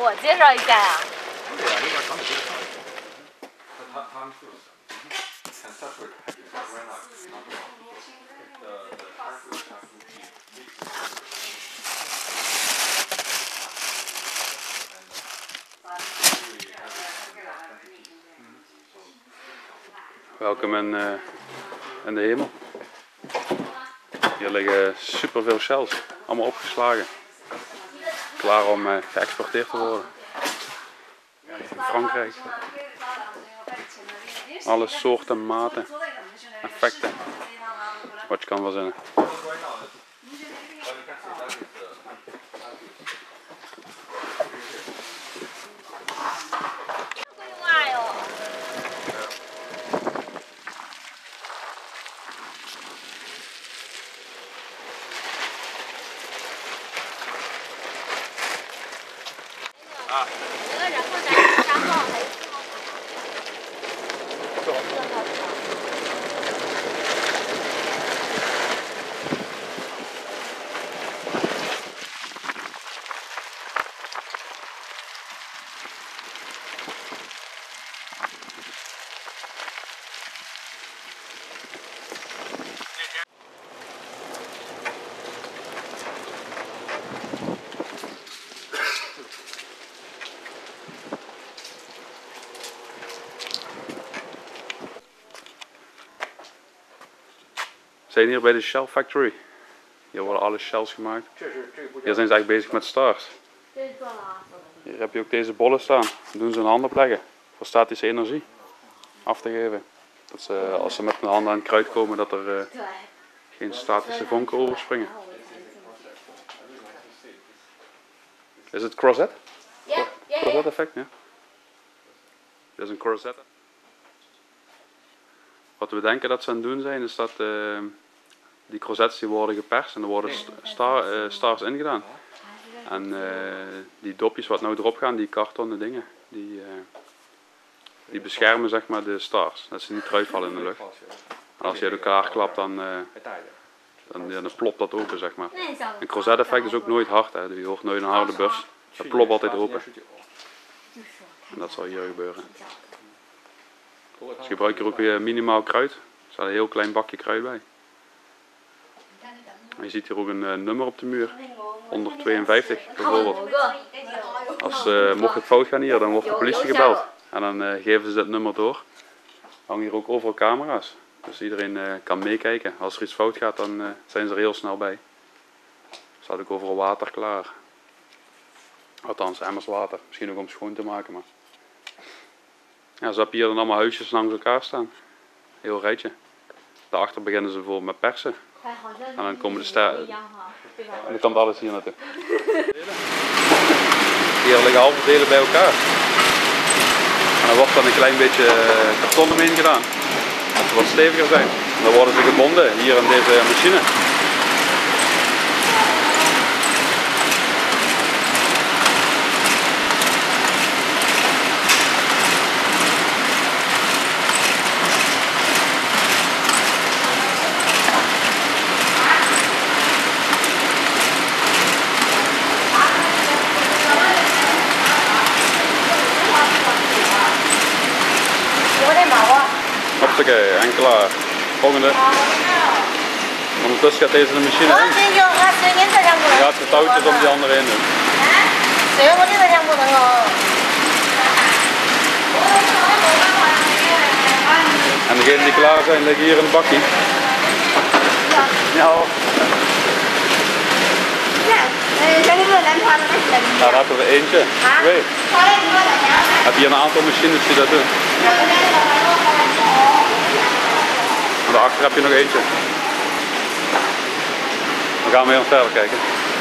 我介绍一下呀。 对呀，你把他们介绍一下。他们说是。And that's what we're not Welkom in de hemel. Hier liggen superveel shells, allemaal opgeslagen. Klaar om geëxporteerd te worden. Richting Frankrijk. Alle soorten, maten, effecten. Wat je kan verzinnen. 啊，那然后咱3号还是4号？4号。 We zijn hier bij de Shell Factory. Hier worden alle shells gemaakt. Hier zijn ze eigenlijk bezig met stars. Hier heb je ook deze bollen staan. Dat doen ze in handen leggen voor statische energie af te geven. Dat ze, als ze met hun handen aan het kruid komen, dat er geen statische vonken overspringen. Is het crozet? Ja. Crozet effect, ja. Dit is een crozet. Wat we denken dat ze aan het doen zijn, is dat die crozettes die worden geperst en er worden stars ingedaan. En die dopjes wat nou erop gaan, die kartonnen dingen, die beschermen zeg maar de stars, dat ze niet eruit vallen in de lucht. En als je uit elkaar klapt, dan plopt dat open zeg maar. Een crozet effect is ook nooit hard, hè. Je hoort nooit een harde bus, dat plopt altijd open. En dat zal hier gebeuren. Dus gebruik hier ook weer minimaal kruid. Er staat een heel klein bakje kruid bij. En je ziet hier ook een nummer op de muur. 152 bijvoorbeeld. Mocht het fout gaan hier, dan wordt de politie gebeld. En dan geven ze dat nummer door. Er hangen hier ook overal camera's. Dus iedereen kan meekijken. Als er iets fout gaat, dan zijn ze er heel snel bij. Er staat ook overal water klaar. Althans, emmers water. Misschien ook om schoon te maken. Maar... Ja, zo heb je hier dan allemaal huisjes langs elkaar staan. Heel rijtje. Daarachter beginnen ze bijvoorbeeld met persen. En dan komen de sterren. En dan komt alles hier naartoe. Hier liggen halve delen bij elkaar. En dan wordt dan een klein beetje karton omheen gedaan. Dat ze wat steviger zijn. En dan worden ze gebonden hier in deze machine. Hoppakee, en klaar. Volgende. Ondertussen gaat deze de machine in. Je gaat de touwtjes om die andere heen doen. En degenen die klaar zijn liggen hier in het bakje. Ja hoor. Daar hebben we eentje, 2. Heb je hier een aantal machines die dat doen. En daarachter heb je nog eentje. Dan gaan we even verder kijken.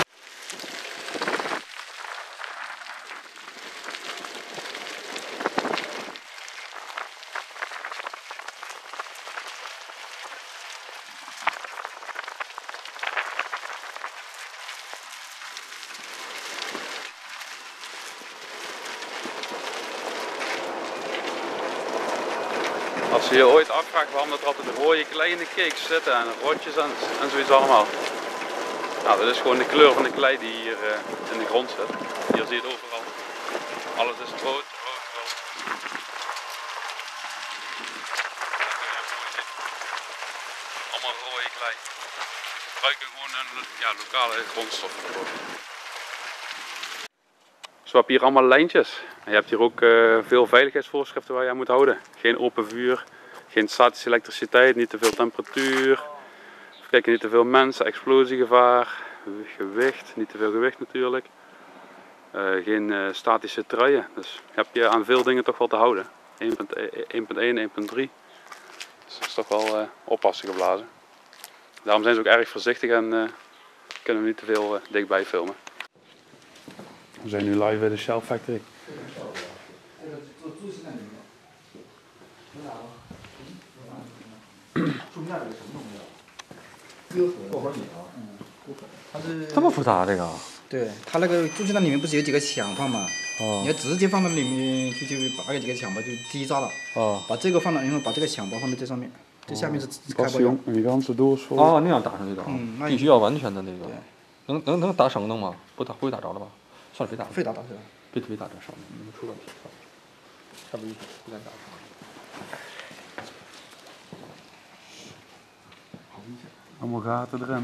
Als je je ooit afvraagt waarom er altijd rode kleine cakes zitten en rotjes en zoiets allemaal. Nou, dat is gewoon de kleur van de klei die hier in de grond zit. Hier zie je het overal. Alles is rood, rood, rood. Allemaal rode klei. We gebruiken gewoon een lokale grondstof ervoor. Zo heb je hier allemaal lijntjes. En je hebt hier ook veel veiligheidsvoorschriften waar je aan moet houden. Geen open vuur, geen statische elektriciteit, niet te veel temperatuur. Kijken, niet te veel mensen, explosiegevaar, gewicht, niet te veel gewicht natuurlijk. Geen statische truien, dus heb je aan veel dingen toch wel te houden. 1.1, 1.3. Dus dat is toch wel oppassen geblazen. Daarom zijn ze ook erg voorzichtig en kunnen we niet te veel dichtbij filmen. We zijn nu live bij de Shell Factory. 这么复杂这个？ 对，它那个主机站里面不是有几个抢放嘛？ 哦你要直接放到里面去，就拔个几个抢包就低抓了。 哦把这个放到，然后把这个抢包放在这上面，这下面是开包用。 哦，那样打上去的啊， 那必须要完全的那个对。 能打省能吗？不会打着了吧？算了，别打了。 非打打是吧？ 别打这上面，出问题了。下不敢打。 Allemaal gaten erin.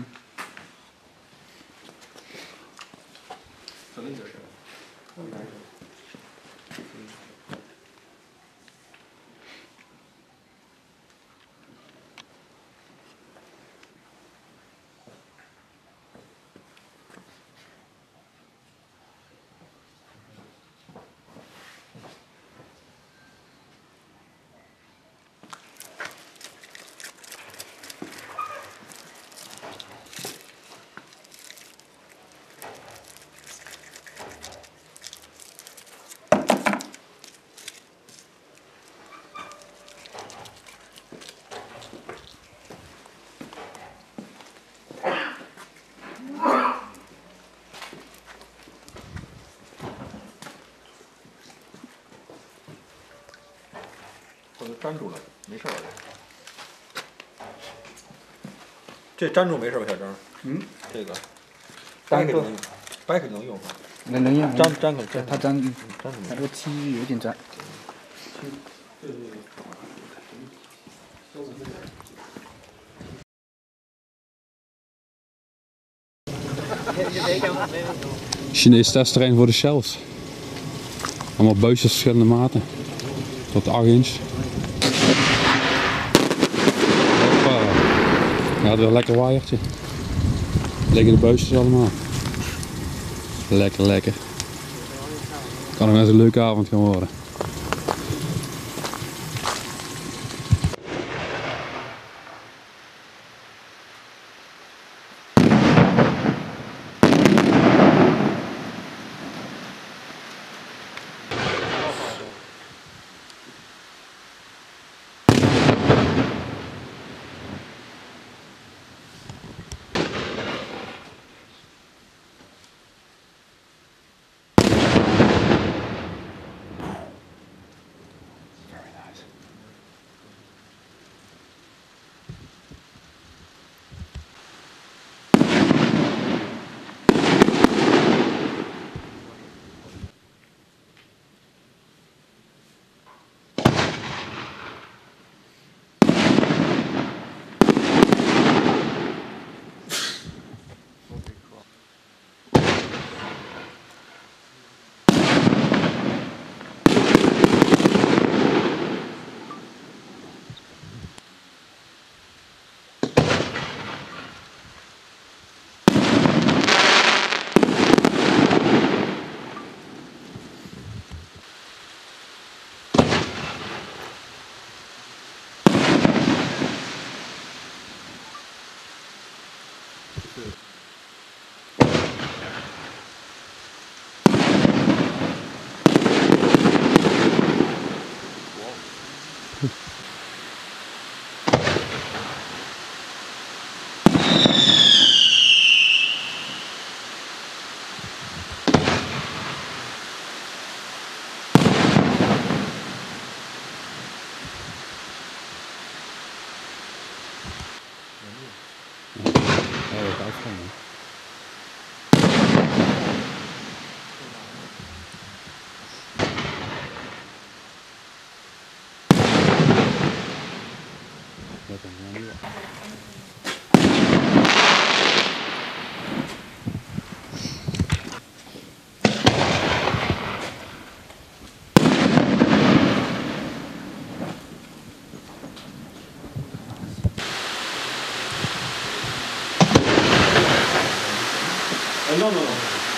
粘住了，没事儿。这粘住没事吧，小张？ 嗯， 这个掰开就能，掰开就能用。 能用。 粘可它粘， 粘住它这个漆有点粘。 Chinees testterrein voor de Shells. Allemaal buisjes verschillende maten. Tot 8 inch. Hoppa. Ja, weer een lekker waaiertje. Liggen de buisjes allemaal. Lekker, lekker. Kan nog net een leuke avond gaan worden. 要怎么样用？no, no, no.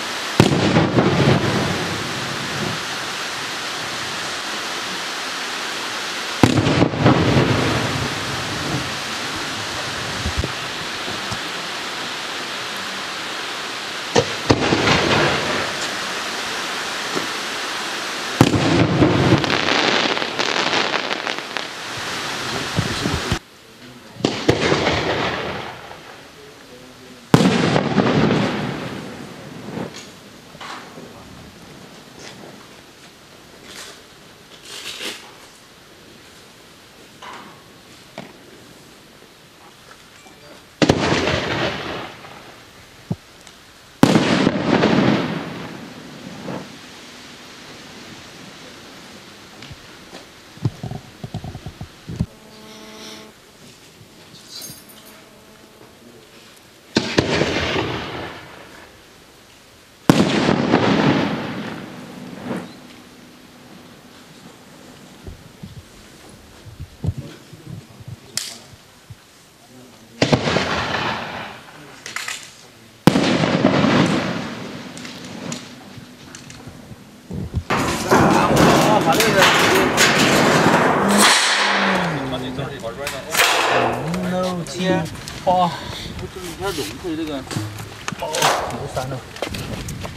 No 天，哇！这里它融它这个，哦，没删了。